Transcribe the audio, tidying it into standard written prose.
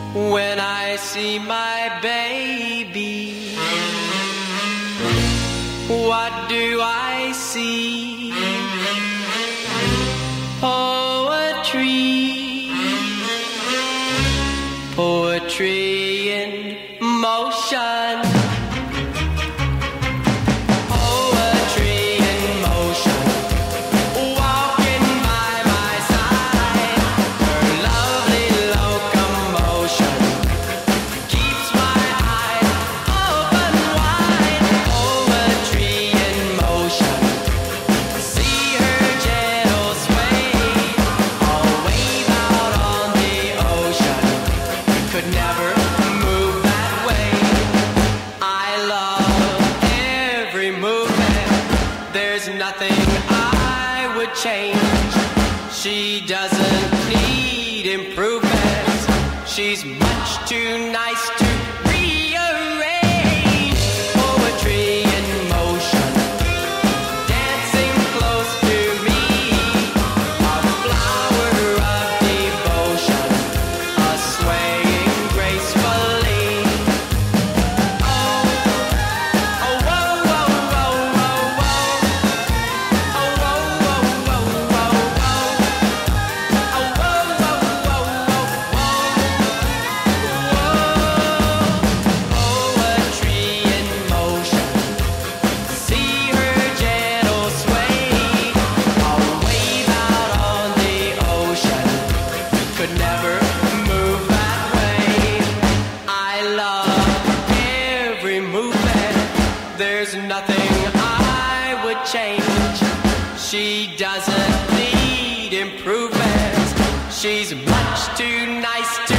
when I see my baby. What do I see? Poetry, poetry in motion. There's nothing I would change. She doesn't need improvements. She's much too nice to rearrange. Poetry in motion, dancing close to me, a flower of devotion, a swaying gracefully. There's nothing I would change. She doesn't need improvements. She's much too nice to